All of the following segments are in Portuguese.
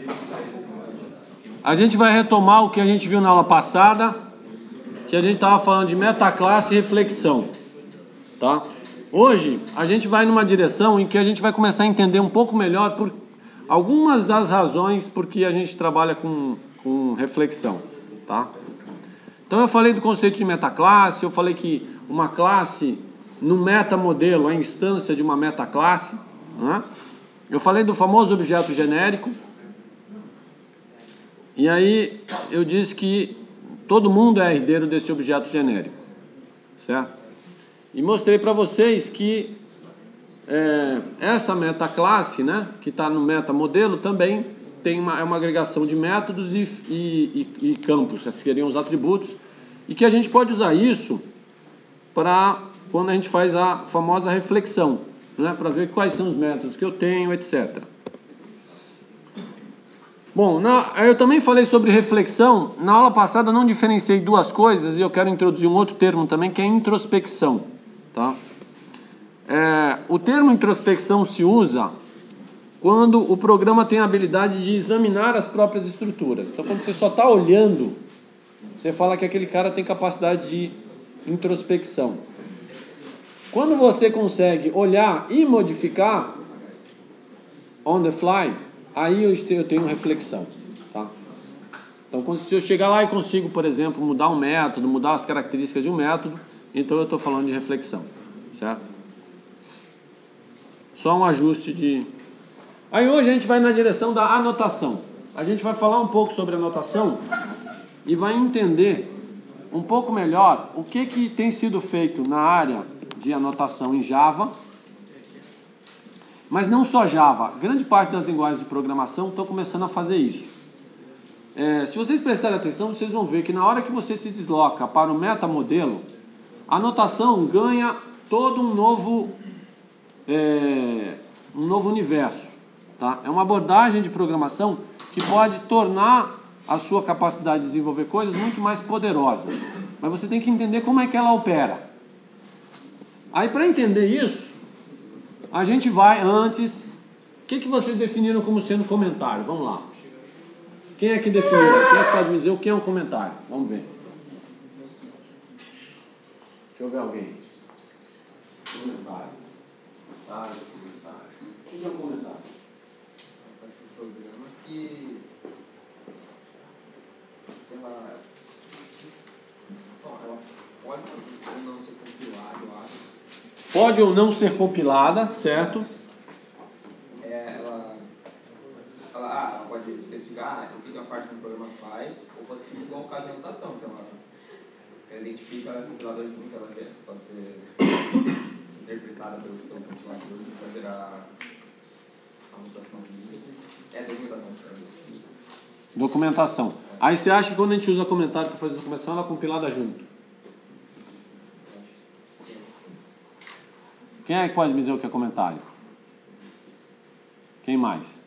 A gente vai retomar o que a gente viu na aula passada, que a gente estava falando de metaclasse e reflexão, tá? Hoje, a gente vai numa direção em que a gente vai começar a entender um pouco melhor por algumas das razões por que a gente trabalha com reflexão, tá? Então, eu falei do conceito de metaclasse, eu falei que uma classe no metamodelo é a instância de uma metaclasse, né? Eu falei do famoso objeto genérico, e aí eu disse que todo mundo é herdeiro desse objeto genérico, certo? E mostrei para vocês que essa metaclasse, né, que está no metamodelo, também é uma agregação de métodos e campos, esses seriam os atributos, e que a gente pode usar isso para quando a gente faz a famosa reflexão, né, para ver quais são os métodos que eu tenho, etc. Bom, eu também falei sobre reflexão. Na aula passada eu não diferenciei duas coisas e eu quero introduzir um outro termo também, que é introspecção, tá? O termo introspecção se usa quando o programa tem a habilidade de examinar as próprias estruturas. Então, quando você só está olhando, você fala que aquele cara tem capacidade de introspecção. Quando você consegue olhar e modificar on the fly, aí eu tenho reflexão, tá? Então, se eu chegar lá e consigo, por exemplo, mudar um método, mudar as características de um método, então eu estou falando de reflexão, certo? Só um ajuste de... Aí hoje a gente vai na direção da anotação. A gente vai falar um pouco sobre anotação e vai entender um pouco melhor o que tem sido feito na área de anotação em Java. Mas não só Java, grande parte das linguagens de programação estão começando a fazer isso. Se vocês prestarem atenção, vocês vão ver que na hora que você se desloca para o metamodelo, a anotação ganha todo um novo universo. Tá? É uma abordagem de programação que pode tornar a sua capacidade de desenvolver coisas muito mais poderosa. Mas você tem que entender como é que ela opera. Aí, para entender isso, a gente vai antes... O que vocês definiram como sendo comentário? Vamos lá. Quem é que definiu? Quem é que pode me dizer o que é um comentário? Vamos ver. Deixa eu ver alguém. Comentário. O que é um comentário? A parte do programa que ela pode ou não ser compilada, eu acho. Pode ou não ser compilada, certo? Ela pode especificar o que a parte do programa faz, ou pode ser igual o caso de anotação, que ela identifica a compilador junto, ela pode ser interpretada pelo compilador para virar a anotação. Documentação. Documentação. Aí você acha que quando a gente usa comentário para fazer documentação, ela é compilada junto? Quem é que pode me dizer o que é comentário? Quem mais?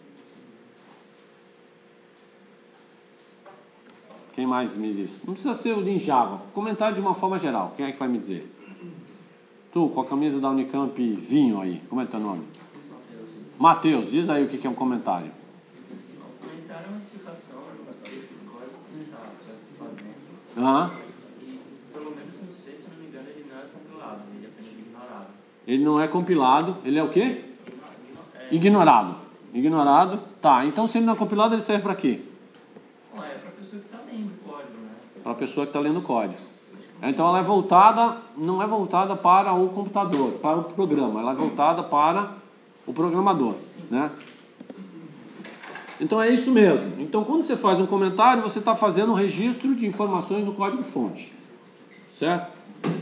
Quem mais me diz? Não precisa ser em Java. Comentário de uma forma geral. Quem é que vai me dizer? Tu, com a camisa da Unicamp vinho aí. Como é teu nome? Matheus, diz aí o que é um comentário. Um comentário é uma explicação do código que você está fazendo. Pelo menos não sei, se não me engano, ele não é compilado, ele é apenas ignorado. Ele não é compilado, ele é o quê? Ignorado. Ignorado. Tá, então se ele não é compilado, ele serve para quê? É para a pessoa que está lendo o código, né? Para a pessoa que está lendo o código. Então ela é voltada, não é voltada para o computador, para o programa, ela é voltada para o programador, né? Então é isso mesmo. Então quando você faz um comentário, você está fazendo um registro de informações no código-fonte, certo?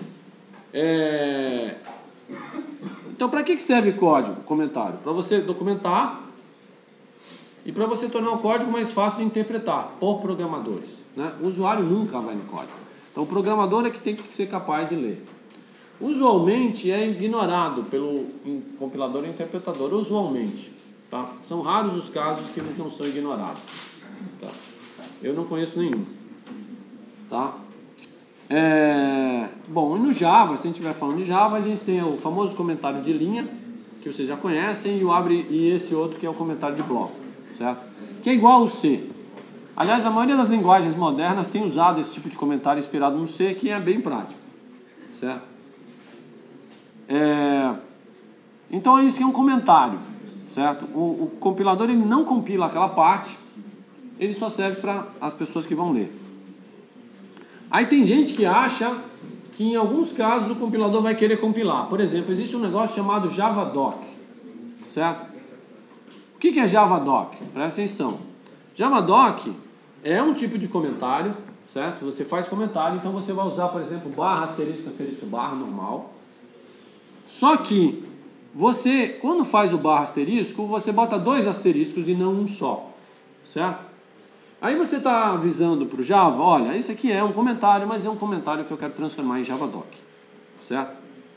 Então para que serve código, comentário? Para você documentar e para você tornar o código mais fácil de interpretar por programadores, né? O usuário nunca vai no código. Então o programador é que tem que ser capaz de ler. Usualmente é ignorado pelo compilador e interpretador, usualmente. Tá? São raros os casos que eles não são ignorados. Tá? Eu não conheço nenhum. Tá? Bom, e no Java, se a gente estiver falando de Java, a gente tem o famoso comentário de linha, que vocês já conhecem, e esse outro que é o comentário de bloco. Certo? que é igual ao C. Aliás, a maioria das linguagens modernas tem usado esse tipo de comentário inspirado no C, que é bem prático. Certo? Então, isso é um comentário. Certo? O compilador ele não compila aquela parte, ele só serve para as pessoas que vão ler. Aí tem gente que acha que em alguns casos o compilador vai querer compilar. Por exemplo, existe um negócio chamado Javadoc. Certo? O que é Javadoc? Presta atenção. Javadoc é um tipo de comentário, certo? Você faz comentário, então você vai usar, por exemplo, barra, asterisco, asterisco, barra, normal. Só que você, quando faz o barra asterisco, você bota 2 asteriscos e não um só, certo? Aí você está avisando para o Java, olha, esse aqui é um comentário, mas é um comentário que eu quero transformar em Javadoc, certo?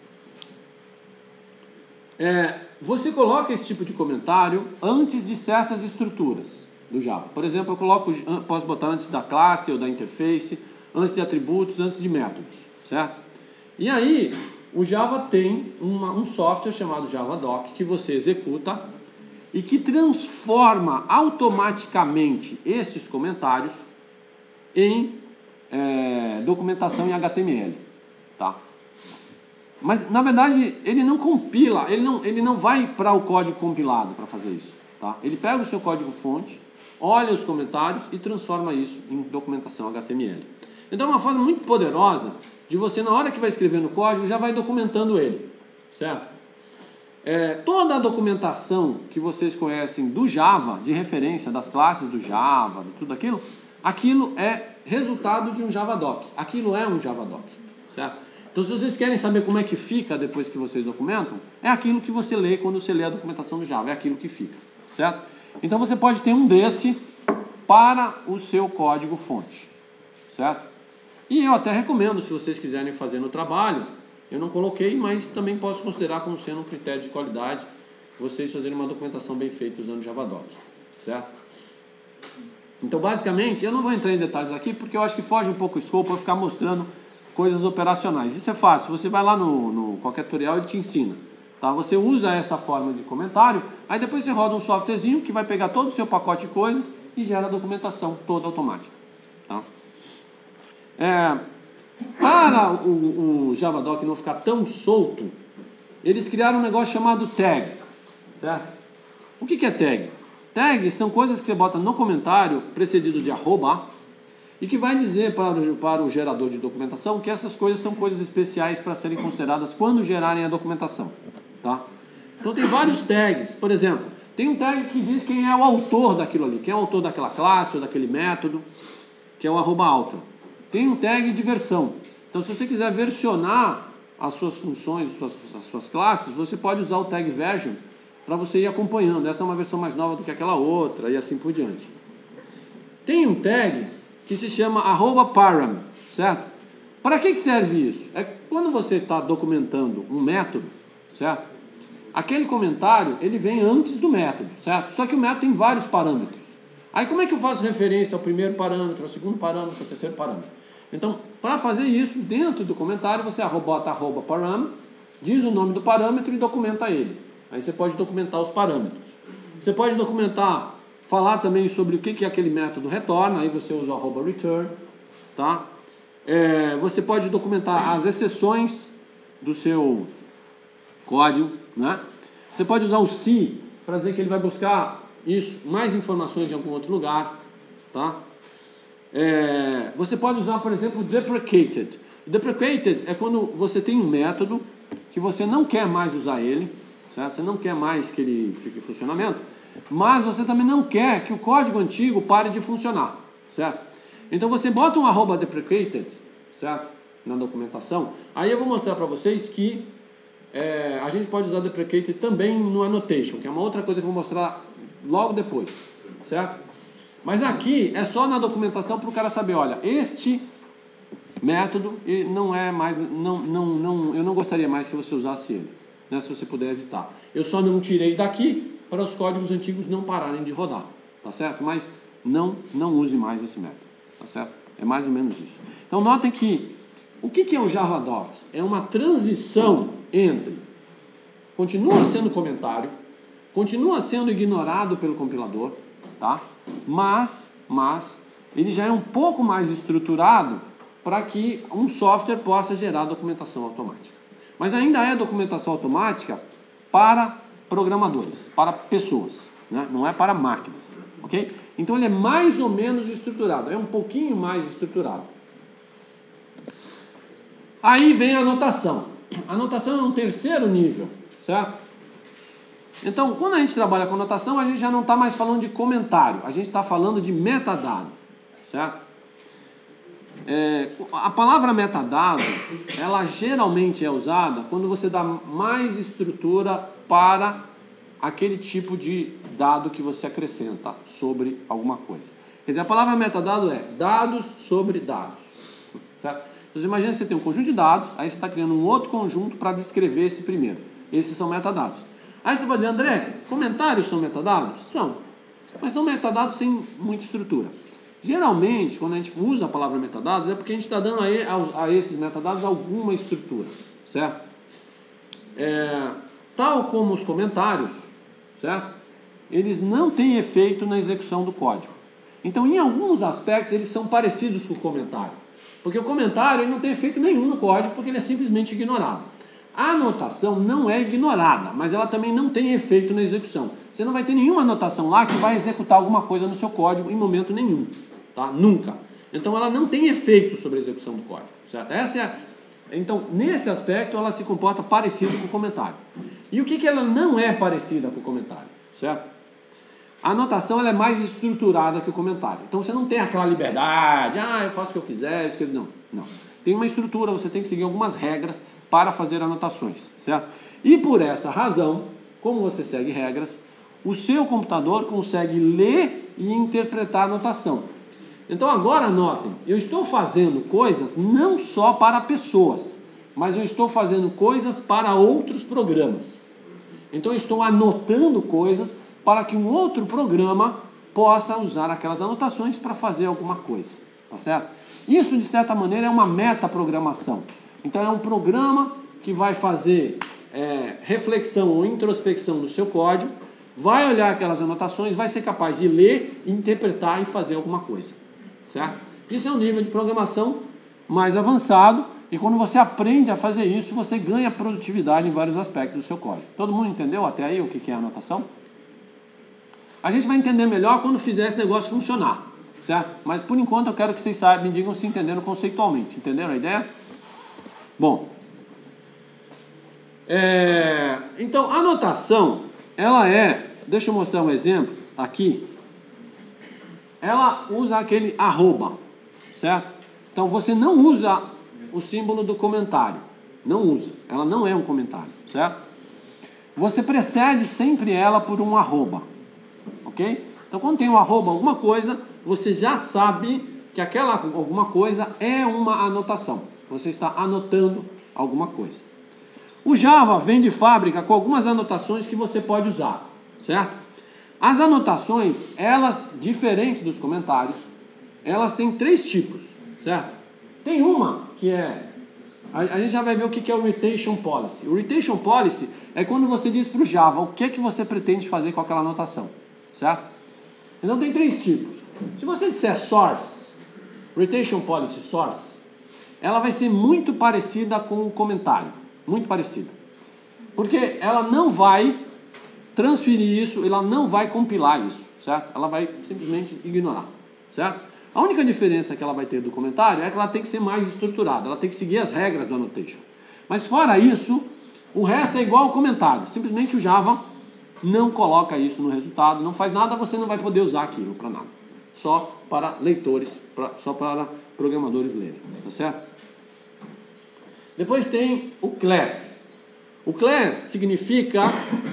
Você coloca esse tipo de comentário antes de certas estruturas do Java. Por exemplo, posso botar antes da classe ou da interface, antes de atributos, antes de métodos, certo? E aí, o Java tem um software chamado Javadoc que você executa e que transforma automaticamente esses comentários em documentação em HTML, tá? Mas, na verdade, ele não compila, ele não vai para o código compilado para fazer isso, tá? Ele pega o seu código-fonte, olha os comentários e transforma isso em documentação HTML. Então, é uma forma muito poderosa de você, na hora que vai escrever no código, já vai documentando ele, certo? Toda a documentação que vocês conhecem do Java, de referência das classes do Java, de tudo aquilo, aquilo é resultado de um Javadoc. Aquilo é um Javadoc, certo? Então, se vocês querem saber como é que fica depois que vocês documentam, é aquilo que você lê quando você lê a documentação do Java, é aquilo que fica, certo? Então, você pode ter um desse para o seu código-fonte, certo? E eu até recomendo, se vocês quiserem fazer no trabalho, eu não coloquei, mas também posso considerar como sendo um critério de qualidade vocês fazerem uma documentação bem feita usando Javadoc, certo? Então, basicamente, eu não vou entrar em detalhes aqui, porque eu acho que foge um pouco o escopo para ficar mostrando coisas operacionais. Isso é fácil, você vai lá no qualquer tutorial e ele te ensina. Tá? Você usa essa forma de comentário, aí depois você roda um softwarezinho que vai pegar todo o seu pacote de coisas e gera a documentação toda automática. Tá? Para o Javadoc não ficar tão solto, eles criaram um negócio chamado tags. Certo? O que é tag? Tags são coisas que você bota no comentário, precedido de arroba, e que vai dizer para o gerador de documentação que essas coisas são coisas especiais para serem consideradas quando gerarem a documentação. Tá? Então tem vários tags. Por exemplo, tem um tag que diz quem é o autor daquilo ali, quem é o autor daquela classe ou daquele método, que é o @author. Tem um tag de versão. Então, se você quiser versionar as suas funções, as suas classes, você pode usar o tag version para você ir acompanhando. Essa é uma versão mais nova do que aquela outra e assim por diante. Tem um tag que se chama @param, certo? Para que serve isso? É quando você está documentando um método, certo? Aquele comentário, ele vem antes do método, certo? Só que o método tem vários parâmetros. Aí como é que eu faço referência ao primeiro parâmetro, ao segundo parâmetro, ao terceiro parâmetro? Então, para fazer isso, dentro do comentário, você bota @param, diz o nome do parâmetro e documenta ele. Aí você pode documentar os parâmetros. Você pode documentar, falar também sobre o que aquele método retorna, aí você usa o @return, tá? Você pode documentar as exceções do seu código, né? Você pode usar o se para dizer que ele vai buscar mais informações de algum outro lugar, tá? Você pode usar, por exemplo, deprecated. Deprecated é quando você tem um método que você não quer mais usar ele, certo? Você não quer mais que ele fique em funcionamento, mas você também não quer que o código antigo pare de funcionar, certo? Então você bota um @deprecated, certo? Na documentação. Aí eu vou mostrar para vocês que a gente pode usar deprecated também no annotation, que é uma outra coisa que eu vou mostrar logo depois, certo? Mas aqui é só na documentação para o cara saber, olha, este método não é mais, eu não gostaria mais que você usasse ele, né, se você puder evitar. Eu só não tirei daqui para os códigos antigos não pararem de rodar, tá certo? Mas não use mais esse método, tá certo? É mais ou menos isso. Então notem que, o que é o Javadoc? É uma transição entre, continua sendo comentário, continua sendo ignorado pelo compilador, tá? Mas ele já é um pouco mais estruturado para que um software possa gerar documentação automática. Mas ainda é documentação automática para programadores, para pessoas, né? Não é para máquinas, ok? Então ele é mais ou menos estruturado, é um pouquinho mais estruturado. Aí vem a anotação. A anotação é um terceiro nível, certo? Então, quando a gente trabalha com anotação, a gente já não está mais falando de comentário, a gente está falando de metadado, certo? A palavra metadado, ela geralmente é usada quando você dá mais estrutura para aquele tipo de dado que você acrescenta sobre alguma coisa. Quer dizer, a palavra metadado é dados sobre dados, certo? Então, você imagina que você tem um conjunto de dados, aí você está criando um outro conjunto para descrever esse primeiro. Esses são metadados. Aí você pode dizer, André, comentários são metadados? São, mas são metadados sem muita estrutura. Geralmente, quando a gente usa a palavra metadados, é porque a gente está dando a esses metadados alguma estrutura, certo? Tal como os comentários, certo? Eles não têm efeito na execução do código. Então, em alguns aspectos, eles são parecidos com o comentário. Porque o comentário ele não tem efeito nenhum no código, porque ele é simplesmente ignorado. A anotação não é ignorada, mas ela também não tem efeito na execução. Você não vai ter nenhuma anotação lá que vai executar alguma coisa no seu código em momento nenhum. Tá? Nunca. Então ela não tem efeito sobre a execução do código. Certo? Então, nesse aspecto, ela se comporta parecido com o comentário. E o que ela não é parecida com o comentário? Certo? A anotação ela é mais estruturada que o comentário. Então você não tem aquela liberdade, eu faço o que eu quiser, escrevo. Não. Tem uma estrutura, você tem que seguir algumas regras para fazer anotações, certo? E por essa razão, como você segue regras, o seu computador consegue ler e interpretar a anotação. Então agora anotem, eu estou fazendo coisas não só para pessoas, mas eu estou fazendo coisas para outros programas. Então eu estou anotando coisas para que um outro programa possa usar aquelas anotações para fazer alguma coisa, tá certo? Isso, de certa maneira, é uma metaprogramação. Então, é um programa que vai fazer reflexão ou introspecção no seu código, vai olhar aquelas anotações, vai ser capaz de ler, interpretar e fazer alguma coisa, certo? Isso é um nível de programação mais avançado e quando você aprende a fazer isso, você ganha produtividade em vários aspectos do seu código. Todo mundo entendeu até aí o que é anotação? A gente vai entender melhor quando fizer esse negócio funcionar, certo? Mas por enquanto eu quero que vocês me digam se entenderam conceitualmente. Entenderam a ideia? Bom, então a anotação, ela deixa eu mostrar um exemplo aqui. Ela usa aquele arroba, certo? Então você não usa o símbolo do comentário, não usa, ela não é um comentário, certo? Você precede sempre ela por um arroba. Ok? Então, quando tem um arroba alguma coisa, você já sabe que aquela alguma coisa é uma anotação. Você está anotando alguma coisa. O Java vem de fábrica com algumas anotações que você pode usar, certo? As anotações, elas, diferentes dos comentários, elas têm 3 tipos, certo? Tem uma que a gente já vai ver o que é o Retention Policy. O Retention Policy é quando você diz para o Java o que você pretende fazer com aquela anotação. Certo? Então tem 3 tipos. Se você disser source, retention policy source, ela vai ser muito parecida com o comentário. Muito parecida. Porque ela não vai transferir isso, ela não vai compilar isso. Certo? Ela vai simplesmente ignorar. Certo? A única diferença que ela vai ter do comentário é que ela tem que ser mais estruturada. Ela tem que seguir as regras do annotation. Mas fora isso, o resto é igual ao comentário. Simplesmente o Java não coloca isso no resultado, não faz nada, você não vai poder usar aquilo para nada. Só para leitores, só para programadores lerem, tá certo? Depois tem o class. O class significa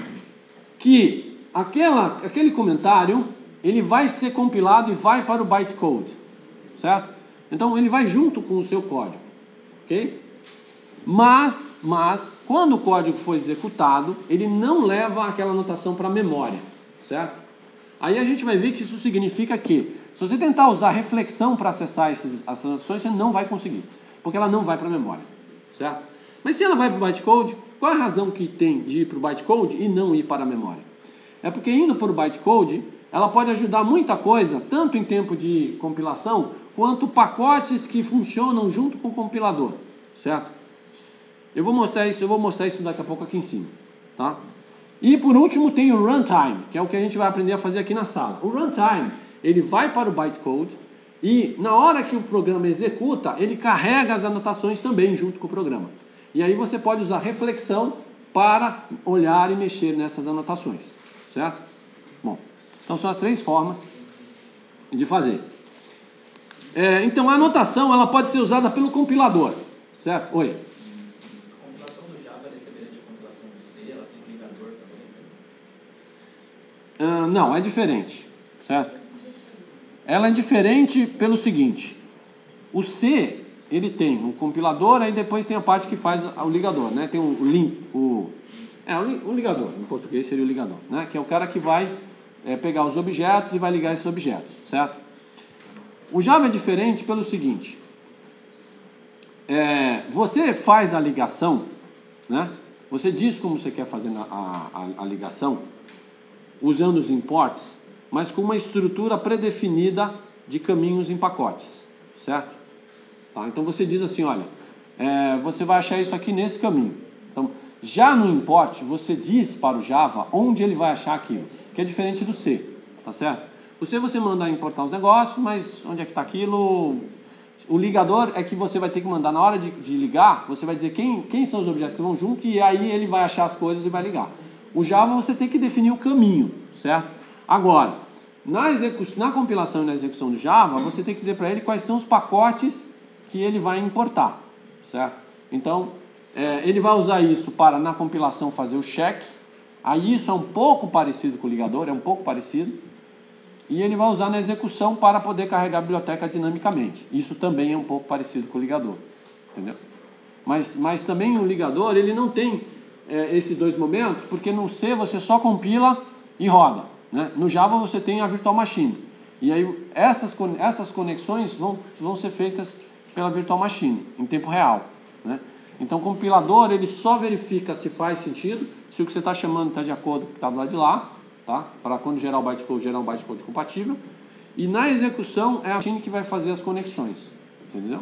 que aquele comentário, ele vai ser compilado e vai para o bytecode, certo? Então ele vai junto com o seu código, ok? Mas, quando o código for executado, ele não leva aquela anotação para a memória, certo? Aí a gente vai ver que isso significa que, se você tentar usar reflexão para acessar essas anotações, você não vai conseguir, porque ela não vai para a memória, certo? Mas se ela vai para o bytecode, qual a razão que tem de ir para o bytecode e não ir para a memória? É porque indo para o bytecode, ela pode ajudar muita coisa, tanto em tempo de compilação, quanto pacotes que funcionam junto com o compilador, certo? Eu vou mostrar isso daqui a pouco aqui em cima, tá? E por último tem o runtime, que é o que a gente vai aprender a fazer aqui na sala. O runtime, ele vai para o bytecode e na hora que o programa executa, ele carrega as anotações também junto com o programa. E aí você pode usar reflexão para olhar e mexer nessas anotações, certo? Bom, então são as 3 formas de fazer. Então a anotação ela pode ser usada pelo compilador, certo? Oi. A compilação do Java é semelhante à compilação do C, ela tem ligador também? Não, é diferente, certo? Ela é diferente pelo seguinte, o C, ele tem um compilador, aí depois tem a parte que faz o ligador, né? Tem o ligador, em português seria o ligador, né? Que é o cara que vai pegar os objetos e vai ligar esses objetos, certo? O Java é diferente pelo seguinte, você faz a ligação, né? Você diz como você quer fazer a ligação, usando os imports, mas com uma estrutura predefinida de caminhos em pacotes, certo? Tá? Então você diz assim, olha, você vai achar isso aqui nesse caminho. Então, já no import, você diz para o Java onde ele vai achar aquilo, que é diferente do C, tá certo? O C você manda importar os negócios, mas onde é que está aquilo? O ligador é que você vai ter que mandar, na hora de ligar, você vai dizer quem são os objetos que vão junto, e aí ele vai achar as coisas e vai ligar. O Java você tem que definir o caminho, certo? Agora, na compilação e na execução do Java, você tem que dizer para ele quais são os pacotes que ele vai importar, certo? Então, ele vai usar isso para, na compilação, fazer o check. Aí isso é um pouco parecido com o ligador, é um pouco parecido. E ele vai usar na execução para poder carregar a biblioteca dinamicamente. Isso também é um pouco parecido com o ligador, entendeu? Mas também o ligador, ele não tem esses 2 momentos, porque no C você só compila e roda, né? No Java você tem a virtual machine. E aí essas conexões vão ser feitas pela virtual machine, em tempo real, né? Então o compilador ele só verifica se faz sentido, se o que você está chamando está de acordo com o que está do lado de lá, tá? Para quando gerar um bytecode compatível. E na execução é a machine que vai fazer as conexões, entendeu?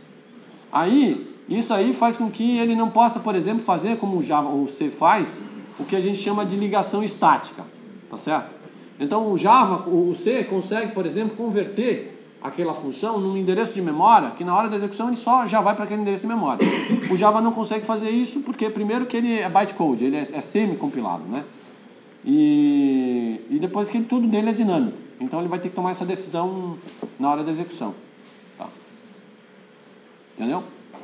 Isso aí faz com que ele não possa, por exemplo, fazer como o Java ou o C faz, o que a gente chama de ligação estática, tá certo? Então o C consegue, por exemplo, converter aquela função num endereço de memória que na hora da execução ele só já vai para aquele endereço de memória. O Java não consegue fazer isso porque primeiro que ele é bytecode, ele é semi-compilado, né? E depois que tudo dele é dinâmico. Então ele vai ter que tomar essa decisão na hora da execução. Tá? Entendeu?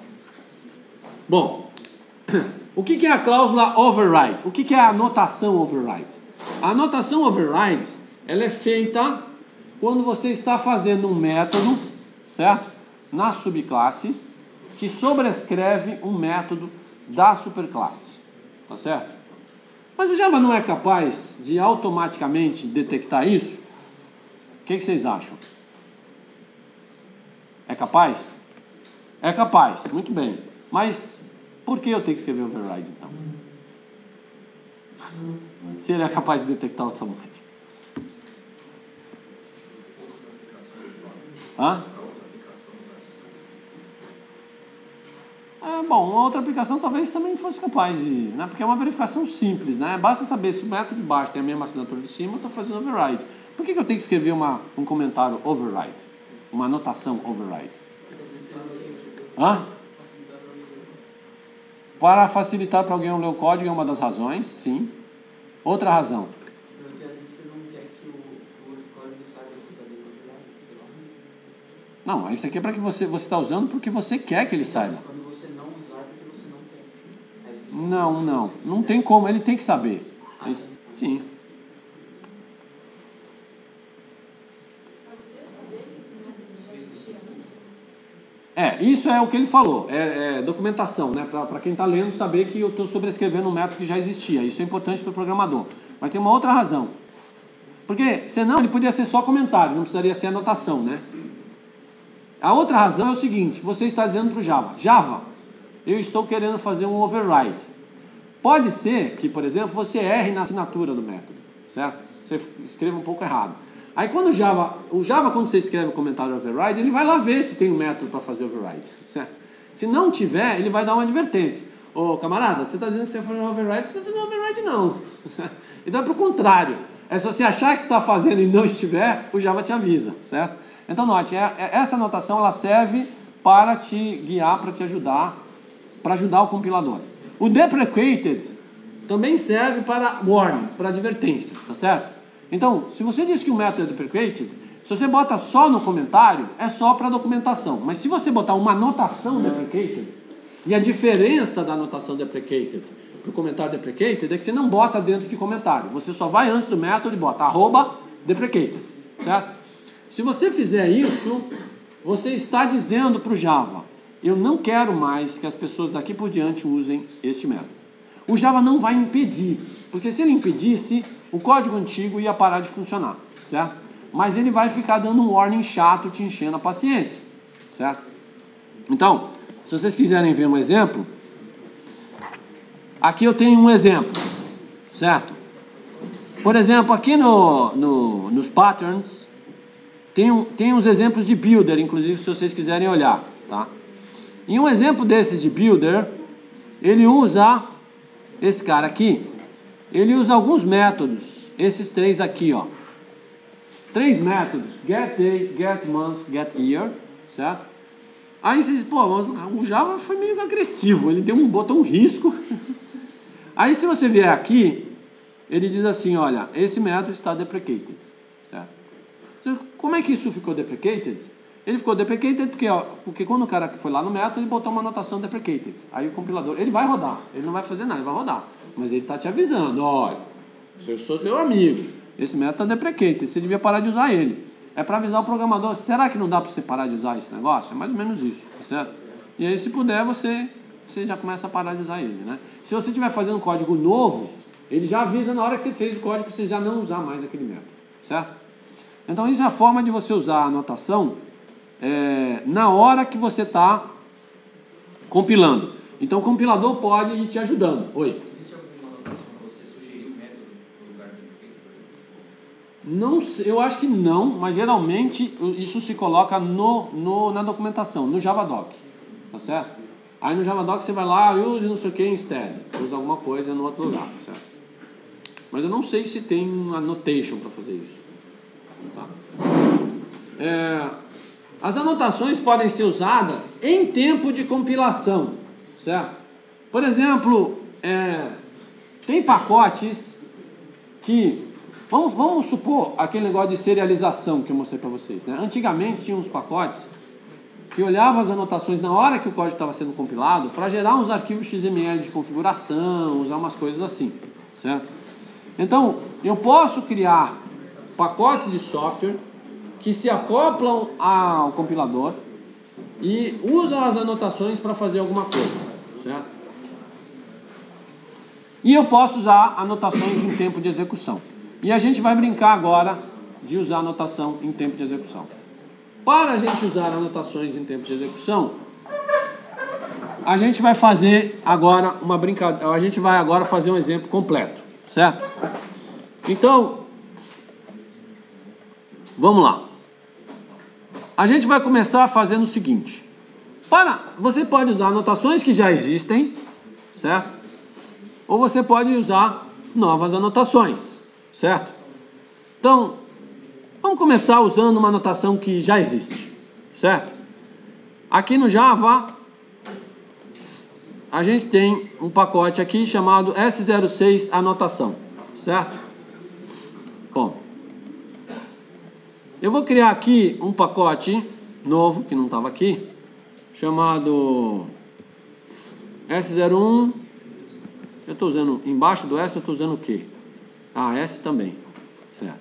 Bom, o que é a cláusula override? O que é a anotação override? A anotação override, ela é feita quando você está fazendo um método, certo? Na subclasse, que sobrescreve um método da superclasse, tá certo? Mas o Java não é capaz de automaticamente detectar isso? O que vocês acham? É capaz? É capaz, muito bem. Mas por que eu tenho que escrever override então? Se ele é capaz de detectar automaticamente. Hã? Bom, uma outra aplicação talvez também fosse capaz de... Né? Porque é uma verificação simples, né? Basta saber se o método de baixo tem a mesma assinatura de cima, eu estou fazendo override. Por que eu tenho que escrever um comentário override? Uma anotação override? Hã? Para facilitar para alguém ler o código é uma das razões, sim. Outra razão. Porque às vezes você não quer que o código saiba que você está dentro do override, sei lá. Não, isso aqui é para que você está usando porque você quer que ele saiba. Mas quando você não usar, é porque você não quer. Não tem como, ele tem que saber. Sim. Isso é o que ele falou, é documentação, né? Para quem está lendo saber que eu estou sobrescrevendo um método que já existia. Isso é importante para o programador. Mas tem uma outra razão. Porque senão ele podia ser só comentário, não precisaria ser anotação, né? A outra razão é o seguinte, você está dizendo para o Java, eu estou querendo fazer um override. Pode ser que, por exemplo, você erre na assinatura do método, certo? você escreva um pouco errado. Aí quando o Java quando você escreve o comentário override, ele vai lá ver se tem um método para fazer override, certo? Se não tiver, ele vai dar uma advertência. Ô camarada, você está dizendo que você vai fazer um override, você não vai fazer um override não. Então é para o contrário. É se você achar que está fazendo e não estiver, o Java te avisa, certo? Então note, essa anotação ela serve para te guiar, para te ajudar, para ajudar o compilador. O deprecated também serve para warnings, para advertências, tá certo? Então, se você diz que o método é deprecated, se você bota só no comentário, é só para documentação. Mas se você botar uma anotação deprecated, e a diferença da anotação deprecated para o comentário deprecated é que você não bota dentro de comentário. Você só vai antes do método e bota @deprecated, certo? Se você fizer isso, você está dizendo para o Java, eu não quero mais que as pessoas daqui por diante usem este método. O Java não vai impedir, porque se ele impedisse, o código antigo ia parar de funcionar, certo? Mas ele vai ficar dando um warning chato, te enchendo a paciência, certo? Então, se vocês quiserem ver um exemplo, aqui eu tenho um exemplo, certo? Por exemplo, aqui nos patterns, tem uns exemplos de builder, inclusive se vocês quiserem olhar, tá? E um exemplo desses de builder, ele usa esse cara aqui, ele usa alguns métodos, esses três aqui, ó. 3 métodos, get day, get month, get year, certo? Aí você diz, pô, mas o Java foi meio agressivo, ele botou um risco. Aí se você vier aqui, ele diz assim, olha, esse método está deprecated, certo? Como é que isso ficou deprecated? Ele ficou deprecated porque quando o cara foi lá no método, ele botou uma anotação deprecated. Aí o compilador, ele vai rodar, ele não vai fazer nada, ele vai rodar. Mas ele está te avisando, olha, eu sou seu amigo, esse método está deprecated, você devia parar de usar ele. É para avisar o programador, será que não dá para você parar de usar esse negócio? É mais ou menos isso, certo? E aí se puder, você já começa a parar de usar ele, né? Se você estiver fazendo um código novo, ele já avisa na hora que você fez o código para você já não usar mais aquele método, certo? Então isso é a forma de você usar a anotação na hora que você está compilando. Então o compilador pode ir te ajudando. Oi? Existe alguma anotação para você sugerir o método no lugar do deprecated? Não, eu acho que não, mas geralmente isso se coloca na documentação, no Javadoc, tá certo? Aí no Javadoc você vai lá, use não sei o que instead, usa alguma coisa no outro lugar, certo? Mas eu não sei se tem uma annotation para fazer isso. Tá? As anotações podem ser usadas em tempo de compilação, certo? Por exemplo, tem pacotes que, vamos supor aquele negócio de serialização que eu mostrei para vocês, né? Antigamente tinha uns pacotes que olhavam as anotações na hora que o código estava sendo compilado para gerar uns arquivos XML de configuração, usar umas coisas assim, certo? Então, eu posso criar pacotes de software que se acoplam ao compilador e usam as anotações para fazer alguma coisa, certo? E eu posso usar anotações em tempo de execução. E a gente vai brincar agora de usar anotação em tempo de execução. Para a gente usar anotações em tempo de execução, a gente vai fazer agora uma brincadeira. A gente vai agora fazer um exemplo completo, certo? Então, vamos lá. A gente vai começar fazendo o seguinte. Você pode usar anotações que já existem, certo? Ou você pode usar novas anotações, certo? Então, vamos começar usando uma anotação que já existe, certo? Aqui no Java, a gente tem um pacote aqui chamado S06 anotação, certo? Bom, eu vou criar aqui um pacote novo, que não estava aqui, chamado S01. Eu estou usando, embaixo do S eu estou usando o quê? Ah, S também, certo?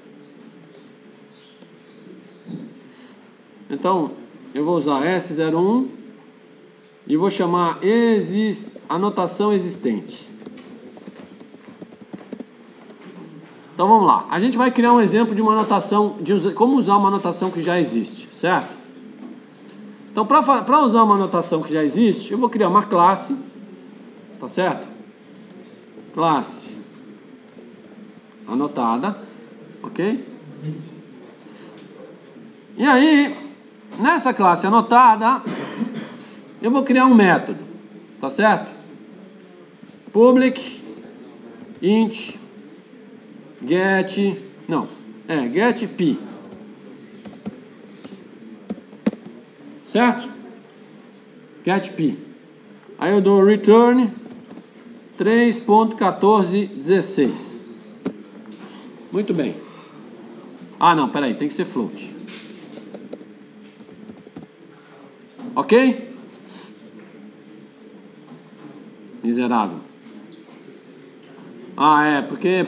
Então, eu vou usar S01 e vou chamar anotação existente. Então vamos lá. A gente vai criar um exemplo de uma anotação, como usar uma anotação que já existe, certo? Então, para usar uma anotação que já existe, eu vou criar uma classe, tá certo? Classe anotada. Ok? E aí, nessa classe anotada, eu vou criar um método, tá certo? Public int get p, certo? Get p. Aí eu dou return 3.1416. Muito bem. Ah, não, peraí, tem que ser float. Ok? Miserável. Ah, é porque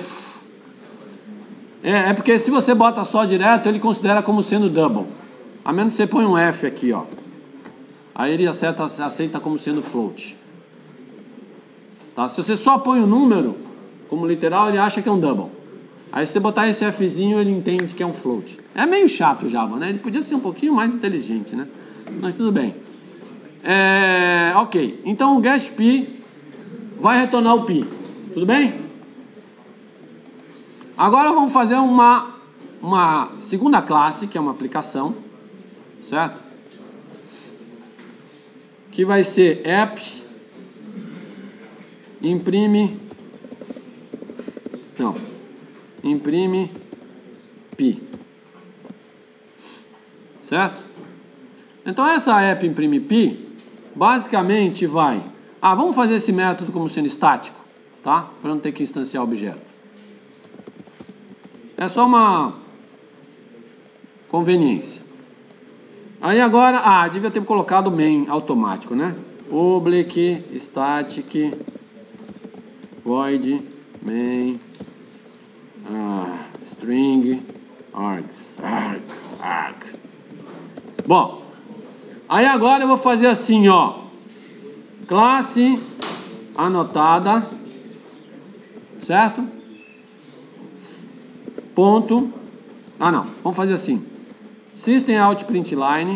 se você bota só direto, ele considera como sendo double. A menos que você põe um F aqui, ó. Aí ele aceita como sendo float. Tá? Se você só põe o número como literal, ele acha que é um double. Aí se você botar esse Fzinho, ele entende que é um float. É meio chato o Java, né? Ele podia ser um pouquinho mais inteligente, né? Mas tudo bem. Ok. Então o getP vai retornar o pi. Tudo bem? Agora vamos fazer uma segunda classe, que é uma aplicação, certo? Que vai ser app imprime pi, certo? Então essa app imprime pi basicamente vai... vamos fazer esse método como sendo estático, tá? Para não ter que instanciar o objeto. É só uma conveniência. Aí agora, devia ter colocado main automático, né? Public static void main string args. Bom, aí agora eu vou fazer assim, ó. Classe anotada, certo? Ponto. Não, vamos fazer assim. System out println.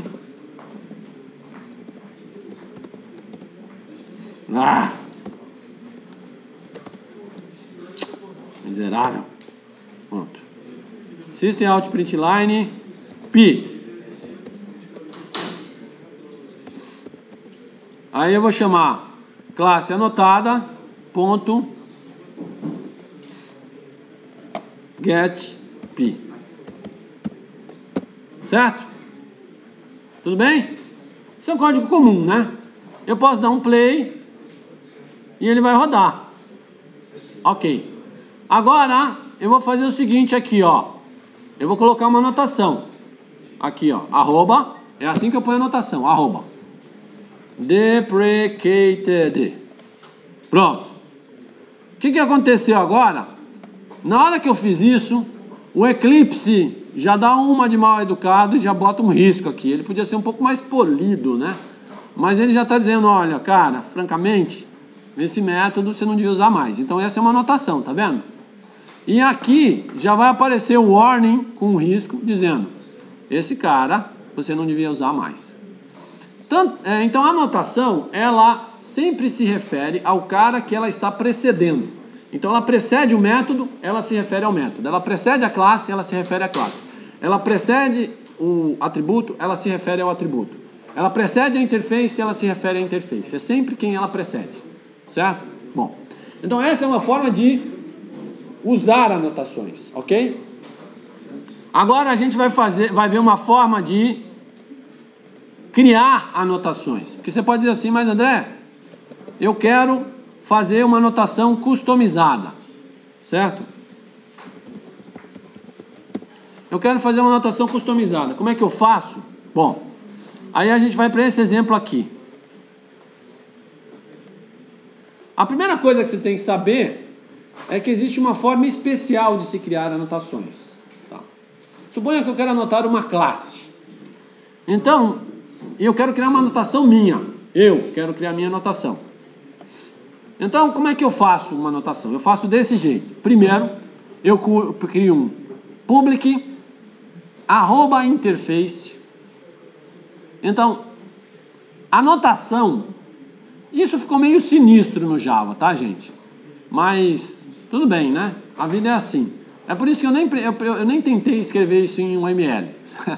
Miserável. Pronto. System out println pi. Aí eu vou chamar classe anotada ponto get p. Certo? Tudo bem? Isso é um código comum, né? Eu posso dar um play e ele vai rodar. Ok. Agora eu vou fazer o seguinte aqui, ó. Eu vou colocar uma anotação. Aqui, ó. Arroba. É assim que eu ponho a anotação. Arroba. Deprecated. Pronto. O que aconteceu agora? Na hora que eu fiz isso, o Eclipse já dá uma de mal educado e já bota um risco aqui. Ele podia ser um pouco mais polido, né? Mas ele já está dizendo, olha, cara, francamente, esse método você não devia usar mais. Então essa é uma anotação, tá vendo? E aqui já vai aparecer o warning com um risco dizendo, esse cara você não devia usar mais. Então a anotação, ela sempre se refere ao cara que ela está precedendo. Então ela precede o método, ela se refere ao método. Ela precede a classe, ela se refere à classe. Ela precede o atributo, ela se refere ao atributo. Ela precede a interface, ela se refere à interface. É sempre quem ela precede, certo? Bom, então essa é uma forma de usar anotações, ok? Agora a gente vai ver uma forma de criar anotações. Porque você pode dizer assim, mas André, eu quero fazer uma anotação customizada, certo? Eu quero fazer uma anotação customizada. Como é que eu faço? Bom, aí a gente vai para esse exemplo aqui. A primeira coisa que você tem que saber é que existe uma forma especial de se criar anotações. Tá? Suponha que eu quero anotar uma classe. Então, eu quero criar uma anotação minha. Eu quero criar minha anotação. Então, como é que eu faço uma anotação? Eu faço desse jeito. Primeiro, eu crio um public @interface. Então, anotação, isso ficou meio sinistro no Java, tá, gente? Mas, tudo bem, né? A vida é assim. É por isso que eu nem tentei escrever isso em um ML.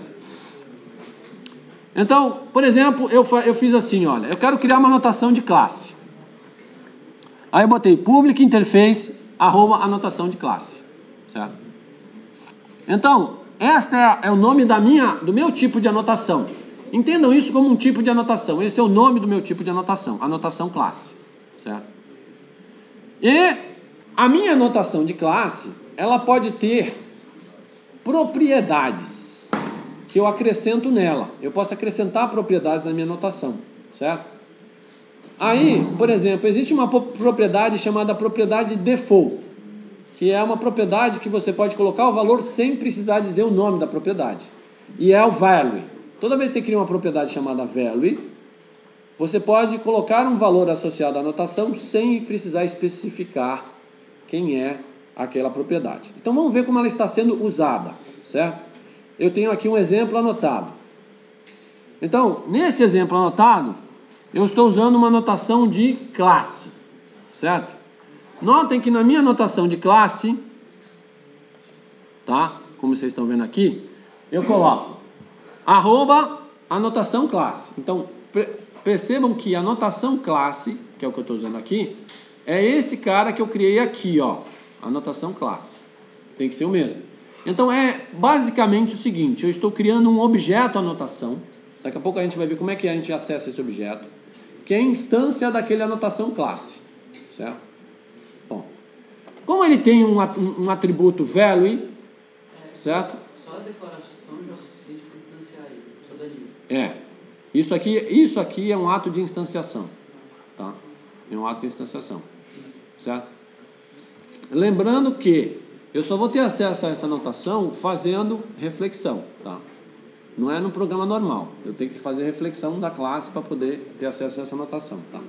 Então, por exemplo, eu fiz assim, olha, eu quero criar uma anotação de classe. Aí eu botei public interface @anotação de classe, certo? Então, este é o nome do meu tipo de anotação. Entendam isso como um tipo de anotação. Esse é o nome do meu tipo de anotação, anotação classe, certo? E a minha anotação de classe, ela pode ter propriedades que eu acrescento nela. Eu posso acrescentar propriedades na minha anotação, certo? Aí, por exemplo, existe uma propriedade chamada propriedade default, que é uma propriedade que você pode colocar o valor sem precisar dizer o nome da propriedade. E é o value. Toda vez que você cria uma propriedade chamada value, você pode colocar um valor associado à anotação sem precisar especificar quem é aquela propriedade. Então vamos ver como ela está sendo usada, certo? Eu tenho aqui um exemplo anotado. Então, nesse exemplo anotado, eu estou usando uma anotação de classe, certo? Notem que na minha anotação de classe, tá? Como vocês estão vendo aqui, eu coloco @anotação classe. Então, percebam que a anotação classe, que é o que eu estou usando aqui, é esse cara que eu criei aqui, ó, anotação classe. Tem que ser o mesmo. Então, é basicamente o seguinte, eu estou criando um objeto anotação. Daqui a pouco a gente vai ver como é que a gente acessa esse objeto, que é a instância daquele anotação classe, certo? Bom, como ele tem um atributo value, certo? Só a declaração já é o suficiente para instanciar ele, só da linha. Isso aqui é um ato de instanciação, tá? É um ato de instanciação, certo? Lembrando que eu só vou ter acesso a essa anotação fazendo reflexão, tá? Não é no programa normal. Eu tenho que fazer reflexão da classe para poder ter acesso a essa anotação, tá?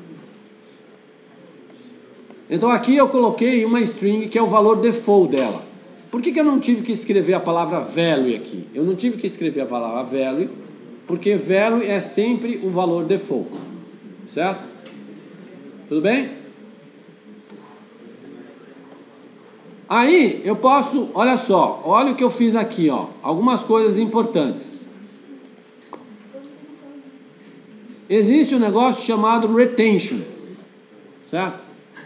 Então aqui eu coloquei uma string que é o valor default dela. Por que eu não tive que escrever a palavra value aqui? Eu não tive que escrever a palavra value, porque value é sempre o valor default, certo? Tudo bem? Aí eu posso, olha só, olha o que eu fiz aqui, ó, algumas coisas importantes. Existe um negócio chamado retention, certo?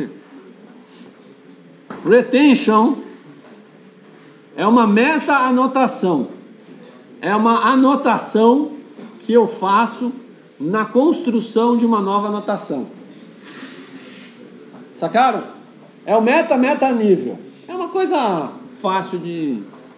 Retention é uma meta-anotação. É uma anotação que eu faço na construção de uma nova anotação. Sacaram? É o meta-nível. É uma coisa fácil de...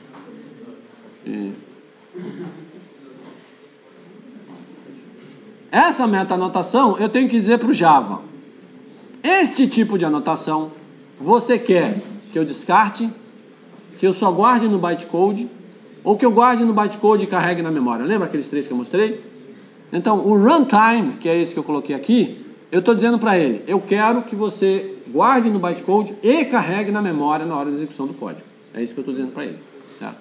Essa meta-anotação eu tenho que dizer para o Java. Este tipo de anotação você quer que eu descarte, que eu só guarde no bytecode, ou que eu guarde no bytecode e carregue na memória. Lembra aqueles três que eu mostrei? Então, o runtime, que é esse que eu coloquei aqui, eu estou dizendo para ele, eu quero que você guarde no bytecode e carregue na memória na hora da execução do código. É isso que eu estou dizendo para ele. Certo?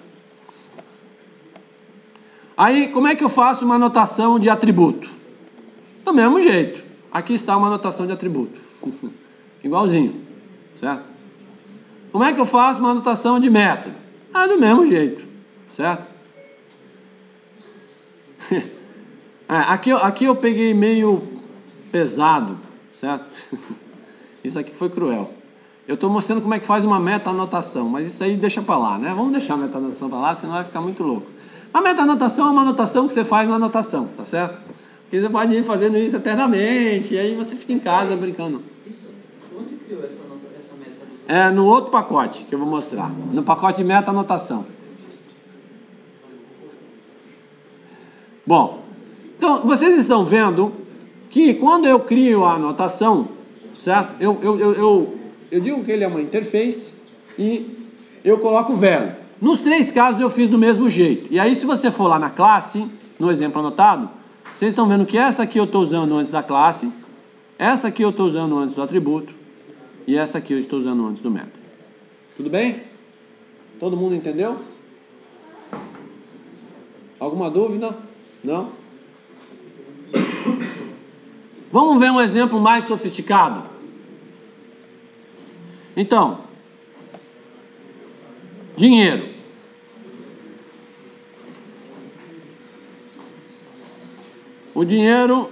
Aí, como é que eu faço uma anotação de atributo? Do mesmo jeito. Aqui está uma anotação de atributo. Igualzinho. Certo? Como é que eu faço uma anotação de método? Do mesmo jeito. Certo? Aqui eu peguei meio pesado. Certo? Isso aqui foi cruel. Eu estou mostrando como é que faz uma meta-anotação, mas isso aí deixa para lá, né? Vamos deixar a meta-anotação para lá, senão vai ficar muito louco. A meta-anotação é uma anotação que você faz na anotação, tá certo? Porque você pode ir fazendo isso eternamente, e aí você fica em casa brincando. Isso. Onde você criou essa meta? No outro pacote que eu vou mostrar. No pacote de meta-anotação. Bom, então vocês estão vendo que quando eu crio a anotação, certo? Eu digo que ele é uma interface e eu coloco o value. Nos três casos eu fiz do mesmo jeito. E aí se você for lá na classe, no exemplo anotado, vocês estão vendo que essa aqui eu estou usando antes da classe, essa aqui eu estou usando antes do atributo e essa aqui eu estou usando antes do método. Tudo bem? Todo mundo entendeu? Alguma dúvida? Não? Vamos ver um exemplo mais sofisticado? Então, Dinheiro. O dinheiro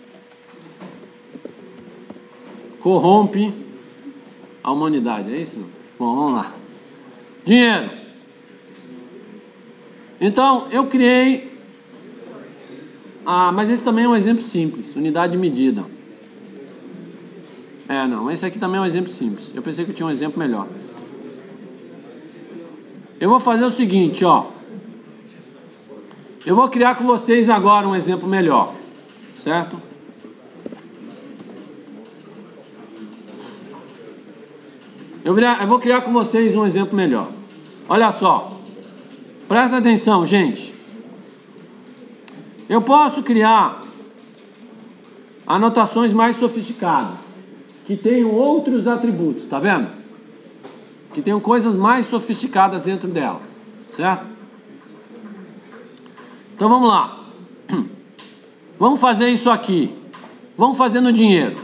corrompe a humanidade, é isso? Bom, vamos lá. Dinheiro. Então, eu criei... mas esse também é um exemplo simples. Unidade de medida. Não, esse aqui também é um exemplo simples. Eu pensei que eu tinha um exemplo melhor. Eu vou fazer o seguinte, ó. Eu vou criar com vocês agora um exemplo melhor. Certo? Eu vou criar com vocês um exemplo melhor. Olha só. Presta atenção, gente. Eu posso criar anotações mais sofisticadas, que tenham outros atributos, tá vendo? Que tenham coisas mais sofisticadas dentro dela, certo? Então vamos lá. Vamos fazer isso aqui. Vamos fazer no dinheiro.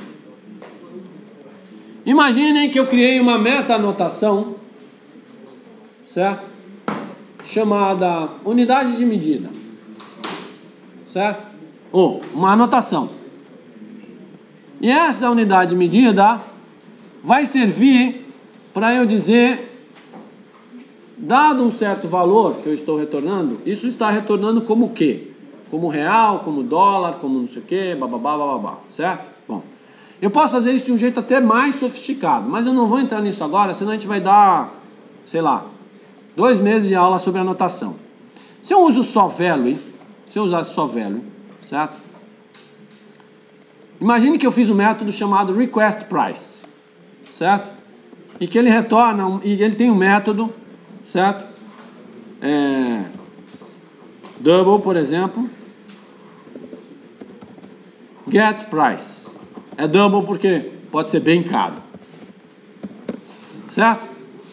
Imaginem que eu criei uma meta-anotação, certo? Chamada unidade de medida, certo? Ou uma anotação. E essa unidade de medida vai servir para eu dizer, dado um certo valor que eu estou retornando, isso está retornando como o quê? Como real, como dólar, como não sei o quê, bababá, bababá, certo? Bom, eu posso fazer isso de um jeito até mais sofisticado, mas eu não vou entrar nisso agora, senão a gente vai dar, sei lá, 2 meses de aula sobre anotação. Se eu uso só value, se eu usasse só value, certo? Imagine que eu fiz um método chamado request price, certo? E que ele retorna, e ele tem um método, certo? Double, por exemplo, get price. É double porque pode ser bem caro, certo?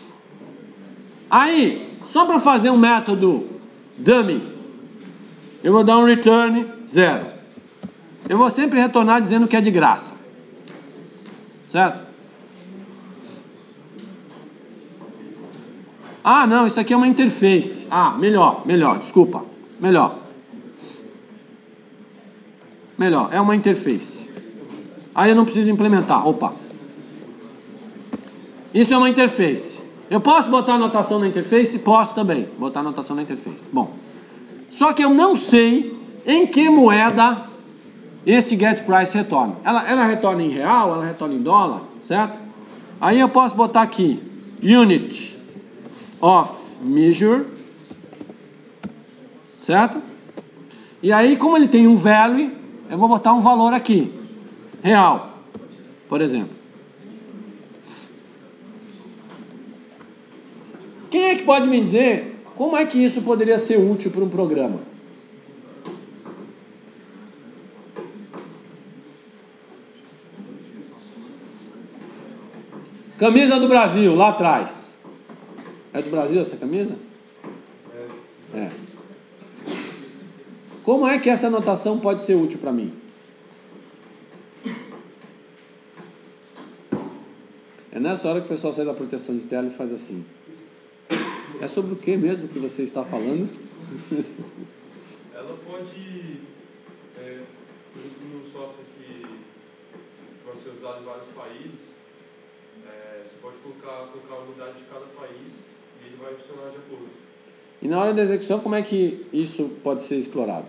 Aí, só para fazer um método dummy, eu vou dar um return 0. Eu vou sempre retornar dizendo que é de graça, certo? Não, isso aqui é uma interface. Melhor, desculpa. Melhor, é uma interface. Aí eu não preciso implementar. Opa. Isso é uma interface. Eu posso botar anotação na interface? Posso também botar anotação na interface. Bom, só que eu não sei em que moeda esse getPrice retorna. Ela retorna em real, ela retorna em dólar, certo? Aí eu posso botar aqui unit of measure, certo? E aí, como ele tem um value, eu vou botar um valor aqui, real, por exemplo. Quem é que pode me dizer como é que isso poderia ser útil para um programa? Camisa do Brasil, lá atrás. É do Brasil essa camisa? É. Como é que essa anotação pode ser útil para mim? É nessa hora que o pessoal sai da proteção de tela e faz assim. É sobre o que mesmo que você está falando? Ela pode, no software que vai ser usado em vários países, você pode colocar a unidade de cada país e ele vai funcionar de acordo. E na hora da execução, como é que isso pode ser explorado?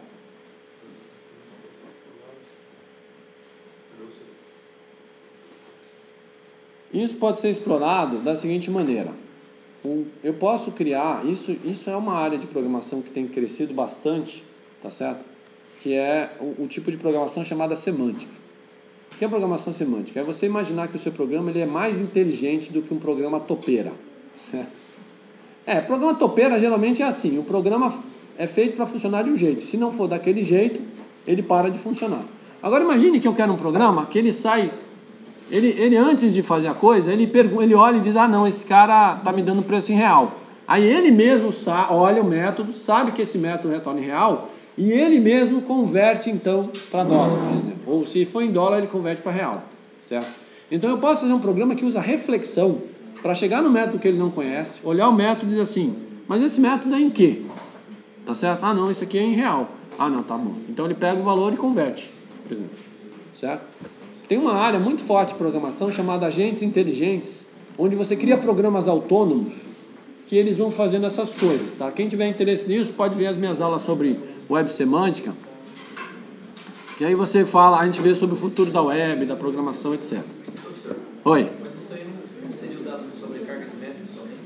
Isso pode ser explorado da seguinte maneira. Eu posso criar, isso é uma área de programação que tem crescido bastante, tá certo? Que é o tipo de programação chamada semântica. O que é programação semântica? É você imaginar que o seu programa ele é mais inteligente do que um programa topeira, certo? Programa topeira geralmente é assim, o programa é feito para funcionar de um jeito. Se não for daquele jeito, ele para de funcionar. Agora imagine que eu quero um programa que ele sai... Ele antes de fazer a coisa, ele olha e diz, não, esse cara está me dando preço em real. Aí ele mesmo olha o método, sabe que esse método retorna em real, e ele mesmo converte então para dólar, por exemplo. Ou se for em dólar, ele converte para real, certo? Então eu posso fazer um programa que usa reflexão para chegar no método que ele não conhece, olhar o método e dizer assim, mas esse método é em quê? Tá certo? Ah, não, isso aqui é em real. Ah, não, tá bom. Então ele pega o valor e converte, por exemplo. Certo? Tem uma área muito forte de programação chamada agentes inteligentes, onde você cria programas autônomos que eles vão fazendo essas coisas, tá? Quem tiver interesse nisso pode ver as minhas aulas sobre web semântica, que aí você fala, a gente vê sobre o futuro da web, da programação, etc. Professor, Oi. mas isso aí não seria usado por sobrecarga de métodos somente?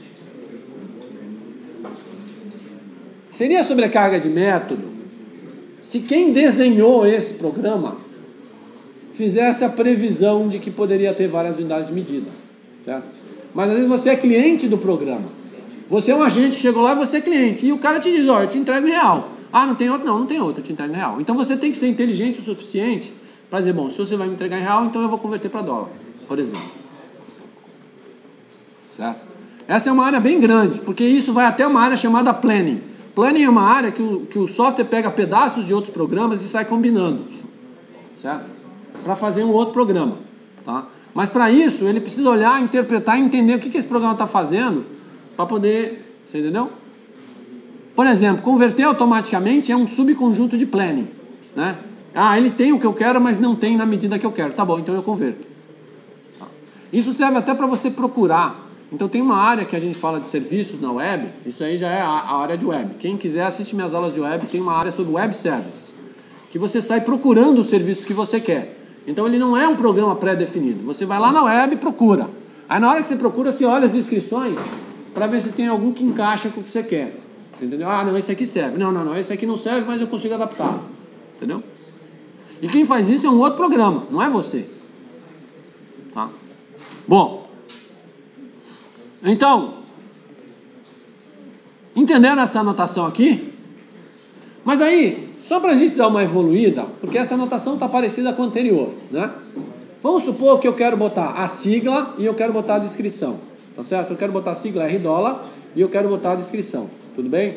Seria sobrecarga de método se quem desenhou esse programa fizesse a previsão de que poderia ter várias unidades de medida, certo? Mas às vezes você é cliente do programa. Você é um agente que chegou lá e você é cliente. E o cara te diz, ó, eu te entrego em real. Ah, não tem outro? Não, não tem outro, eu te entrego em real. Então você tem que ser inteligente o suficiente para dizer, bom, se você vai me entregar em real, então eu vou converter para dólar, por exemplo. Certo? Essa é uma área bem grande, porque isso vai até uma área chamada planning. Planning é uma área que o software pega pedaços de outros programas e sai combinando. Certo? Para fazer um outro programa. Tá? Mas para isso, ele precisa olhar, interpretar e entender o que esse programa está fazendo para poder... Você entendeu? Por exemplo, converter automaticamente é um subconjunto de planning. Né? Ah, ele tem o que eu quero, mas não tem na medida que eu quero. Tá bom, então eu converto. Tá? Isso serve até para você procurar. Então tem uma área que a gente fala de serviços na web, isso aí já é a área de web. Quem quiser assistir minhas aulas de web, tem uma área sobre web service, que você sai procurando os serviços que você quer. Então ele não é um programa pré-definido. Você vai lá na web e procura. Aí na hora que você procura, você olha as descrições para ver se tem algum que encaixa com o que você quer. Você entendeu? Ah, não, esse aqui serve. Não, esse aqui não serve, mas eu consigo adaptar. Entendeu? E quem faz isso é um outro programa, não é você. Tá? Bom, então, entenderam essa anotação aqui? Mas aí, só para a gente dar uma evoluída, porque essa anotação está parecida com a anterior, né? Vamos supor que eu quero botar a sigla e eu quero botar a descrição, tá certo? Eu quero botar a sigla $, e eu quero botar a descrição, tudo bem?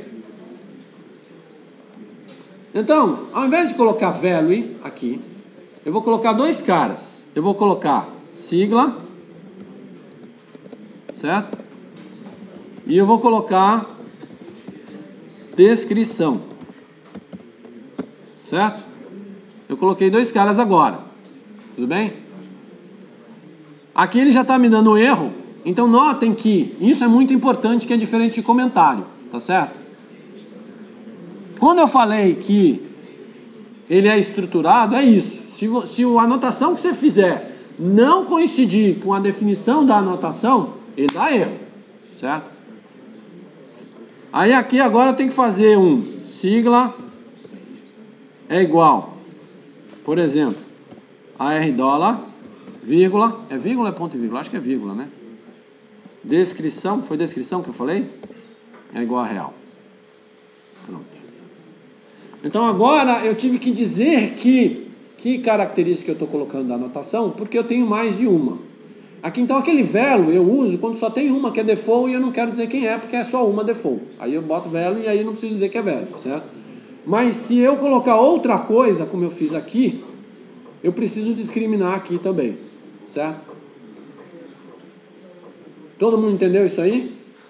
Então, ao invés de colocar value aqui, eu vou colocar dois caras. Eu vou colocar sigla, certo? E eu vou colocar descrição, certo? Eu coloquei dois caras agora, tudo bem? Aqui ele já está me dando erro, então notem que isso é muito importante, que é diferente de comentário, tá certo? Quando eu falei que ele é estruturado, é isso. Se a anotação que você fizer não coincidir com a definição da anotação, ele dá erro, certo? Aí aqui agora eu tenho que fazer um sigla é igual, por exemplo, $, vírgula, é vírgula ou é ponto e vírgula? Acho que é vírgula, né? Descrição, foi descrição que eu falei? É igual a real. Pronto. Então agora eu tive que dizer que característica eu estou colocando da anotação, porque eu tenho mais de uma. Aqui então aquele value eu uso quando só tem uma que é default e eu não quero dizer quem é, porque é só uma default. Aí eu boto value e aí não preciso dizer que é value, certo? Mas se eu colocar outra coisa, como eu fiz aqui, eu preciso discriminar aqui também, certo? Todo mundo entendeu isso aí?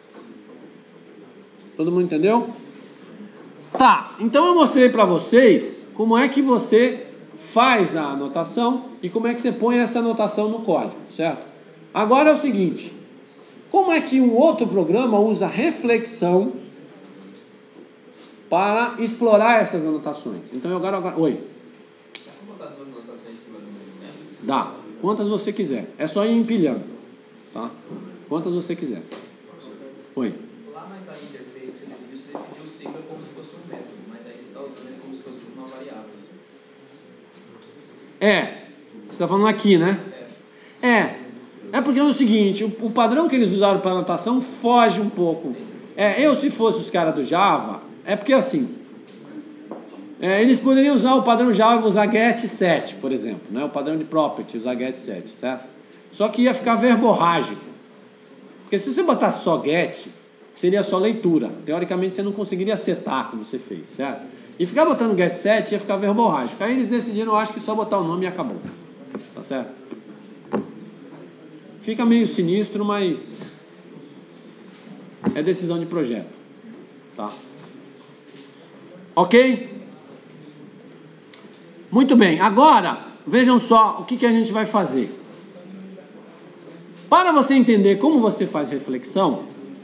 Todo mundo entendeu? Tá, então eu mostrei para vocês como é que você faz a anotação e como é que você põe essa anotação no código, certo? Agora é o seguinte, como é que um outro programa usa reflexão para explorar essas anotações? Então eu agora... Oi. Dá para botar duas anotações em cima do mesmo, né? Dá, quantas você quiser. É só ir empilhando, tá? Quantas você quiser. Oi. Lá na interface que você definiu o sigla como se fosse um método, mas aí você está usando ele como se fosse uma variável. Você está falando aqui, né? É porque é o seguinte, o padrão que eles usaram para anotação foge um pouco. Se fosse os caras do Java, é porque assim, eles poderiam usar o padrão Java, usar get set, por exemplo, né? O padrão de property, usar get set, certo? Só que ia ficar verborrágico. Porque se você botar só get, seria só leitura. Teoricamente você não conseguiria setar como você fez, certo? E ficar botando get set ia ficar verborrágico. Aí eles decidiram, eu acho que só botar o nome e acabou. Tá certo? Fica meio sinistro, mas é decisão de projeto. Tá? Ok? Muito bem. Agora, vejam só o que a gente vai fazer. Para você entender como você faz reflexão,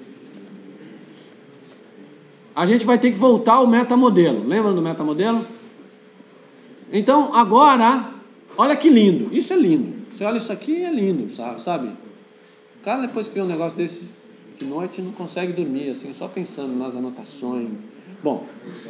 a gente vai ter que voltar ao metamodelo. Lembra do metamodelo? Então, agora, olha que lindo. Isso é lindo. Você olha isso aqui, é lindo, sabe? O cara, depois que vê um negócio desse de noite, não consegue dormir, assim, só pensando nas anotações. Bom,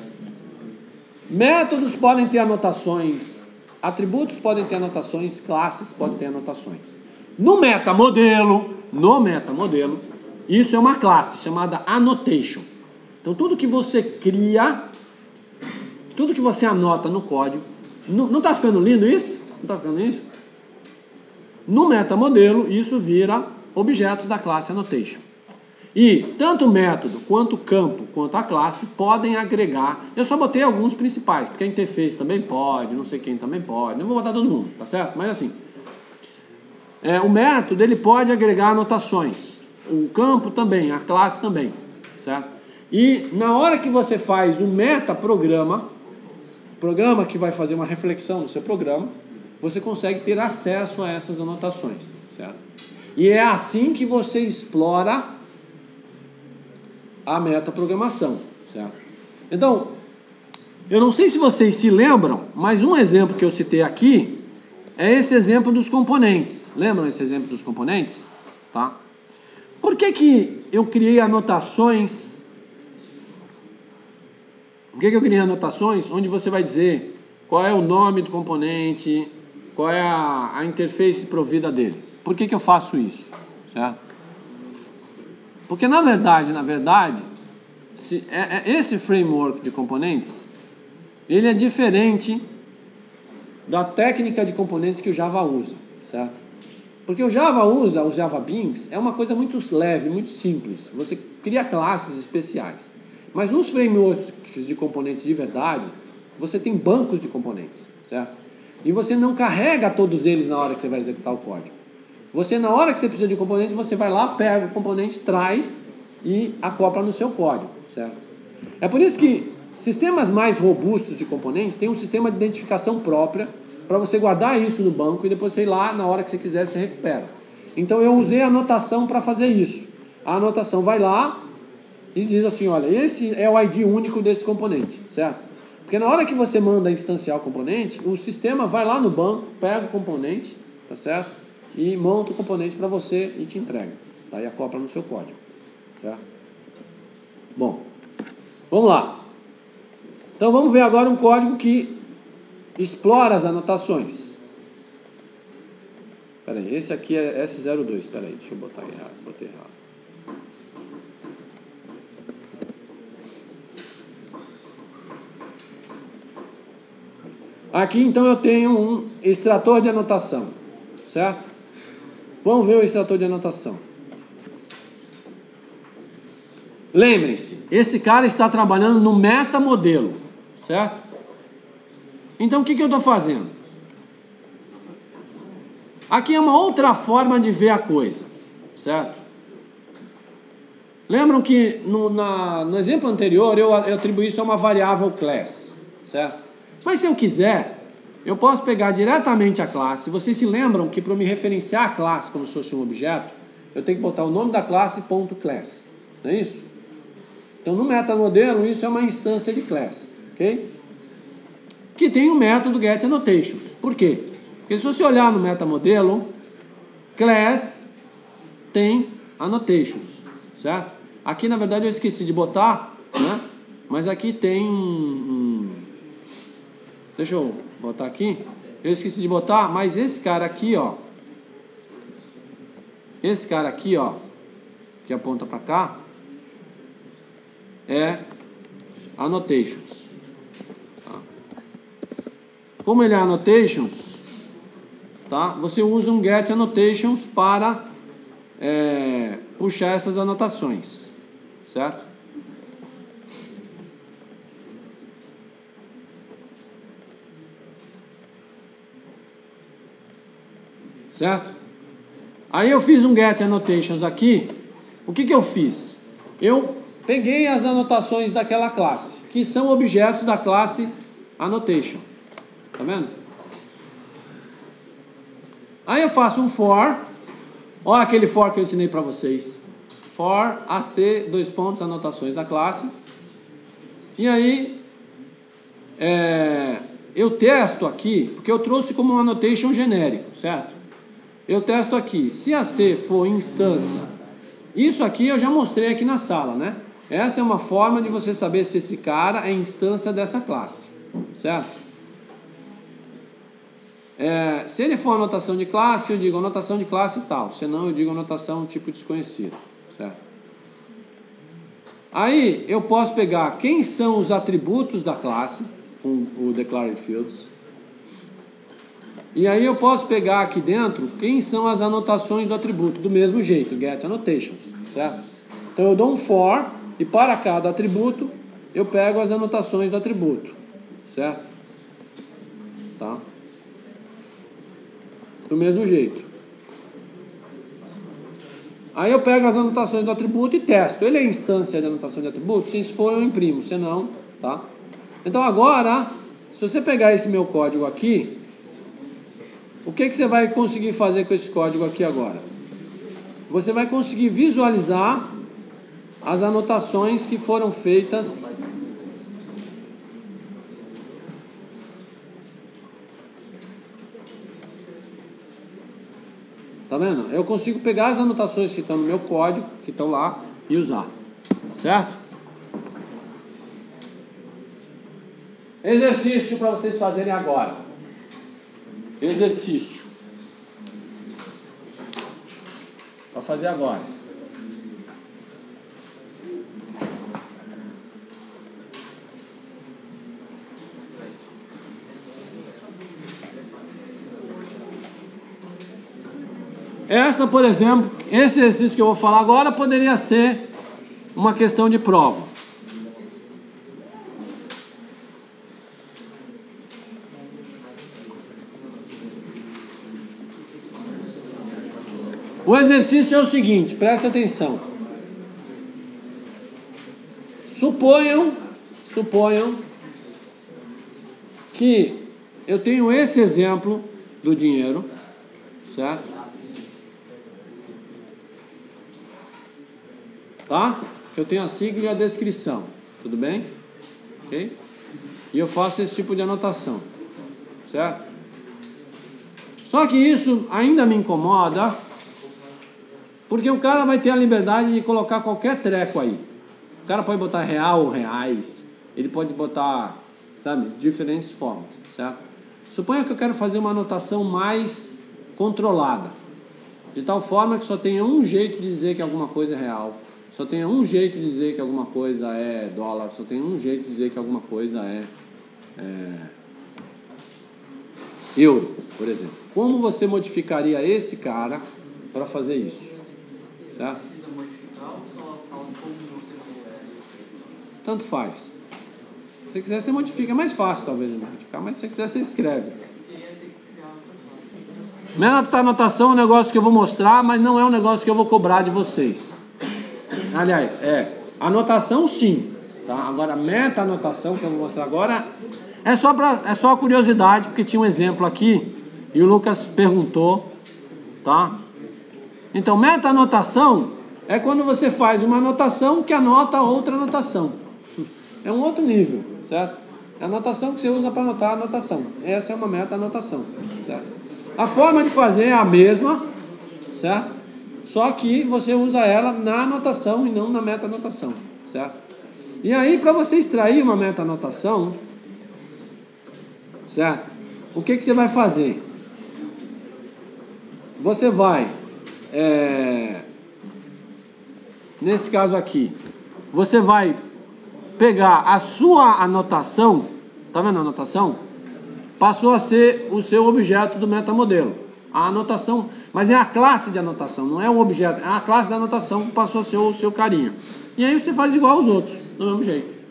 métodos podem ter anotações, atributos podem ter anotações, classes podem ter anotações. No metamodelo, isso é uma classe chamada annotation. Então, tudo que você cria, tudo que você anota no código, não está ficando lindo isso? Não está ficando isso? No metamodelo, isso vira objetos da classe annotation. E tanto o método, quanto o campo, quanto a classe podem agregar. Eu só botei alguns principais, porque a interface também pode, não sei quem também pode. Não vou botar todo mundo, tá certo? Mas assim, o método ele pode agregar anotações. O campo também, a classe também, certo? E na hora que você faz o metaprograma, programa que vai fazer uma reflexão no seu programa, você consegue ter acesso a essas anotações, certo? E é assim que você explora a metaprogramação, certo? Então, eu não sei se vocês se lembram, mas um exemplo que eu citei aqui é esse exemplo dos componentes. Lembram esse exemplo dos componentes? Tá? Por que eu criei anotações? Por que eu criei anotações onde você vai dizer qual é o nome do componente, qual é a interface provida dele? Por que eu faço isso? Certo? Porque na verdade, esse framework de componentes, ele é diferente da técnica de componentes que o Java usa, certo? Porque o Java usa, os Java Beans, é uma coisa muito leve, muito simples. Você cria classes especiais. Mas nos frameworks de componentes de verdade, você tem bancos de componentes, certo? E você não carrega todos eles na hora que você vai executar o código. Você, na hora que você precisa de um componente, você vai lá, pega o componente, traz e acopla no seu código, certo? É por isso que sistemas mais robustos de componentes têm um sistema de identificação própria para você guardar isso no banco e depois você ir lá, na hora que você quiser, você recupera. Então eu usei a anotação para fazer isso. A anotação vai lá e diz assim, olha, esse é o ID único desse componente, certo? Porque na hora que você manda instanciar o componente, o sistema vai lá no banco, pega o componente, tá certo? E monta o componente para você e te entrega. Tá? E acopla no seu código. Tá? Bom, vamos lá. Então vamos ver agora um código que explora as anotações. Espera aí, esse aqui é S02. Espera aí, deixa eu botar errado. Botei errado. Aqui então eu tenho um extrator de anotação, certo? Vamos ver o extrator de anotação. Lembrem-se, esse cara está trabalhando no metamodelo, certo? Então o que eu estou fazendo? Aqui é uma outra forma de ver a coisa, certo? Lembram que no exemplo anterior eu atribuí isso a uma variável class, certo? Mas se eu quiser, eu posso pegar diretamente a classe. Vocês se lembram que para me referenciar a classe como se fosse um objeto, eu tenho que botar o nome da classe .class, não é isso? Então no metamodelo isso é uma instância de class, ok? Que tem o método getAnnotations. Por quê? Porque se você olhar no metamodelo, class tem annotations, certo? Aqui na verdade eu esqueci de botar, né? Mas aqui tem deixa eu botar aqui. Eu esqueci de botar, mas esse cara aqui, ó. Esse cara aqui, ó, que aponta para cá, é annotations. Tá? Como ele é annotations, tá? Você usa um getAnnotations para puxar essas anotações, certo? Certo? Aí eu fiz um getAnnotations aqui. O que eu fiz? eu peguei as anotações daquela classe, que são objetos da classe Annotation. Tá vendo? Aí eu faço um for. Olha aquele for que eu ensinei para vocês. For AC, dois pontos, anotações da classe. E aí eu testo aqui, porque eu trouxe como um annotation genérico, certo? Eu testo aqui. Se AC for instância, isso aqui eu já mostrei aqui na sala, né? Essa é uma forma de você saber se esse cara é instância dessa classe, certo? Se ele for anotação de classe, eu digo anotação de classe e tal. Senão eu digo anotação tipo desconhecido, certo? Aí eu posso pegar quem são os atributos da classe, com o declared fields. E aí eu posso pegar aqui dentro quem são as anotações do atributo, do mesmo jeito, get annotations, certo? Então eu dou um for, e para cada atributo eu pego as anotações do atributo, certo? Tá? Do mesmo jeito. Aí eu pego as anotações do atributo e testo. Ele é instância de anotação de atributo? Se isso for, eu imprimo. Se não, tá? Então agora, se você pegar esse meu código aqui, o que você vai conseguir fazer com esse código aqui agora? Você vai conseguir visualizar as anotações que foram feitas. Tá vendo? Eu consigo pegar as anotações que estão no meu código, que estão lá, e usar. Certo? Exercício para vocês fazerem agora. Exercício. Para fazer agora. Essa, por exemplo, esse exercício que eu vou falar agora poderia ser uma questão de prova. O exercício é o seguinte, preste atenção. Suponham que eu tenho esse exemplo do dinheiro, certo? Tá? Eu tenho a sigla e a descrição, tudo bem? Ok? E eu faço esse tipo de anotação, certo? Só que isso ainda me incomoda, porque o cara vai ter a liberdade de colocar qualquer treco aí. O cara pode botar real ou reais, ele pode botar, sabe, diferentes formas, certo? Suponha que eu quero fazer uma anotação mais controlada, de tal forma que só tenha um jeito de dizer que alguma coisa é real. Só tem um jeito de dizer que alguma coisa é dólar, só tem um jeito de dizer que alguma coisa é euro, por exemplo. Como você modificaria esse cara para fazer isso? Certo? Precisa modificar ou só fala como você quer? Tanto faz. Se você quiser, você modifica. É mais fácil, talvez, de modificar, mas se você quiser, você escreve. Minha anotação é um negócio que eu vou mostrar, mas não é um negócio que eu vou cobrar de vocês. Aliás, anotação sim, tá? Agora meta-anotação que eu vou mostrar agora é só curiosidade, porque tinha um exemplo aqui e o Lucas perguntou, tá? Então meta-anotação é quando você faz uma anotação que anota outra anotação. É um outro nível, certo? É a anotação que você usa para anotar a anotação. Essa é uma meta-anotação, certo? A forma de fazer é a mesma, certo? Só que você usa ela na anotação e não na meta-anotação, certo? E aí, para você extrair uma meta-anotação, certo? O que você vai fazer? Você vai, nesse caso aqui, você vai pegar a sua anotação, tá vendo a anotação? Passou a ser o seu objeto do metamodelo. A anotação, mas é a classe de anotação, não é um objeto, é a classe da anotação que passou a ser o seu carinha. E aí você faz igual aos outros, do mesmo jeito.